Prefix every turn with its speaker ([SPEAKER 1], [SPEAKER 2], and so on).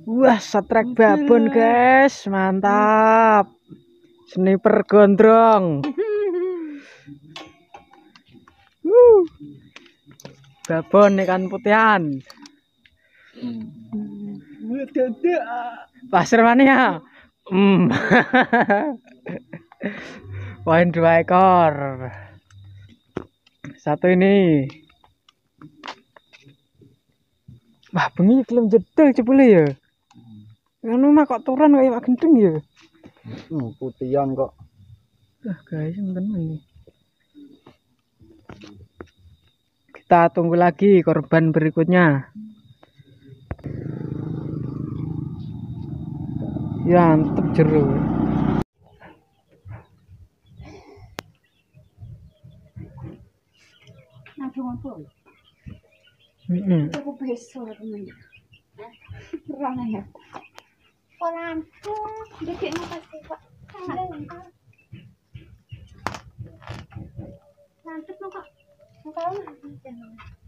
[SPEAKER 1] Wah, satrek babon, guys. Mantap. Sniper gondrong. Babon ikan putihan. Pasir mana ya? Poin 2 ekor. Satu ini. Wah, bengi belum jedel jebule ya. Ngono mah kok turun kayak gendeng ya.
[SPEAKER 2] Putihan kok.
[SPEAKER 1] Wah, guys, teman nih. Kita tunggu lagi korban berikutnya. Ya, mantep jeruk.
[SPEAKER 3] Aku besok temen. Rana ya. Polanku, dikit pasti Pak. Mantep kok. Enggak